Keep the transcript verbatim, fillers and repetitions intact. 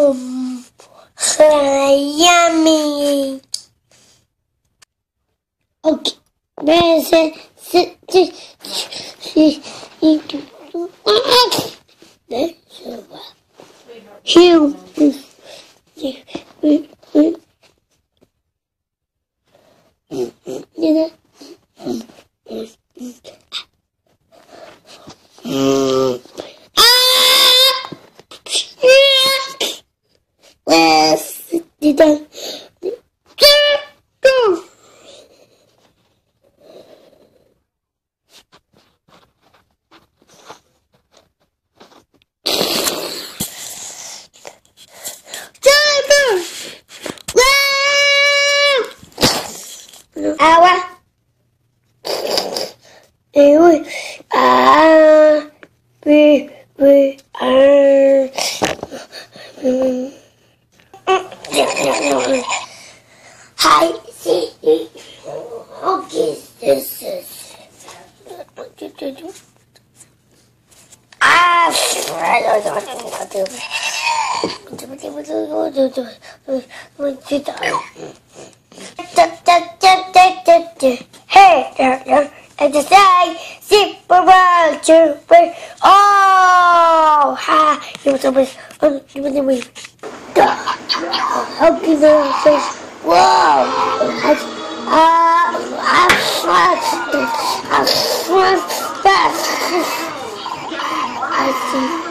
Um, yummy. Okay. There's a here. Let's do that. Awa. Ewe. Ah. We. We. Ah. Hi. See. Okay. This is. Ah. Hey, I just say, super well, super. Oh, ha! You was always, oh, you was always. How can you say, whoa? Ah, ah, ah, ah, I see.